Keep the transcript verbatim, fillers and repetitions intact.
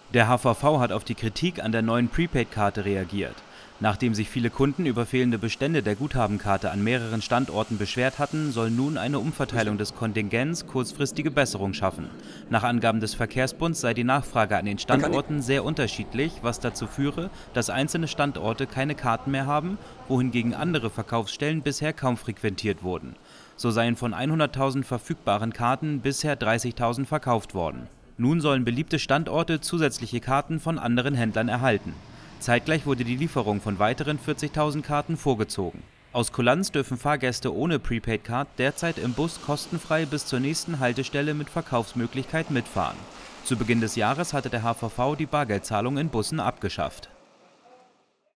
Der H V V hat auf die Kritik an der neuen Prepaid-Karte reagiert. Nachdem sich viele Kunden über fehlende Bestände der Guthabenkarte an mehreren Standorten beschwert hatten, soll nun eine Umverteilung des Kontingents kurzfristige Besserung schaffen. Nach Angaben des Verkehrsbunds sei die Nachfrage an den Standorten sehr unterschiedlich, was dazu führe, dass einzelne Standorte keine Karten mehr haben, wohingegen andere Verkaufsstellen bisher kaum frequentiert wurden. So seien von hunderttausend verfügbaren Karten bisher dreißigtausend verkauft worden. Nun sollen beliebte Standorte zusätzliche Karten von anderen Händlern erhalten. Zeitgleich wurde die Lieferung von weiteren vierzigtausend Karten vorgezogen. Aus Kulanz dürfen Fahrgäste ohne Prepaid-Card derzeit im Bus kostenfrei bis zur nächsten Haltestelle mit Verkaufsmöglichkeit mitfahren. Zu Beginn des Jahres hatte der H V V die Bargeldzahlung in Bussen abgeschafft.